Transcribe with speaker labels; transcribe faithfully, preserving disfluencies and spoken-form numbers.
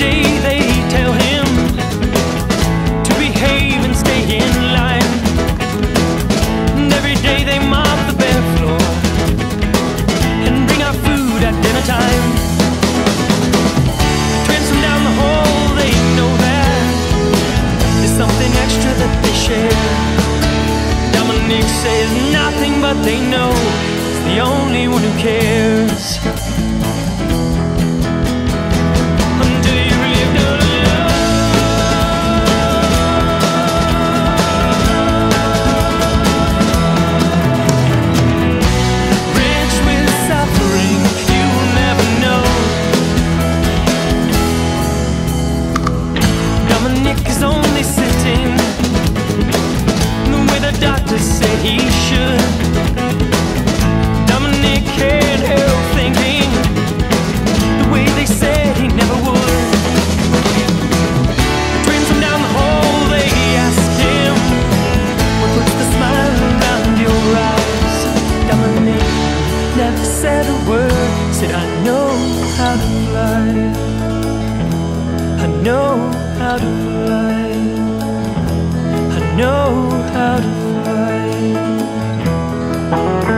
Speaker 1: day they tell him to behave and stay in line. And every day they mop the bare floor and bring out food at dinner time. Twins from down the hall, they know that there's something extra that they share. Dominic says nothing, but they know he's the only one who cares. Until you lived alone, rich with suffering, you will never know. Dominic is only sitting where the doctor said he should. Dominic can't help thinking the way they said he never would. Twins from down the hall, they asked him, what puts the smile around your eyes? Dominic never said a word, said I know how to fly, I know how to fly, I know how to fly.